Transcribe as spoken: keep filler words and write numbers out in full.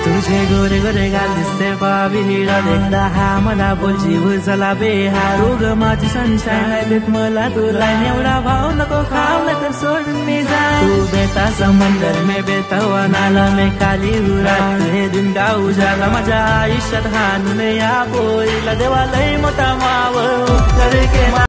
तुझे गोरे गोरे गाल दिसते बाबीला देखता हा मला बोलची उचला बेहार उग माझी सनशाईन नाही देत मला तुला एवढा भाव नको खावला तर सोडून मी जा तू बेता समंदर में बेता हुआ नाला में काली हुरा हे दिन का उजाला माझ्या आयुष्यात हाणून या पोरीला देवा लय मोठा मावळ करे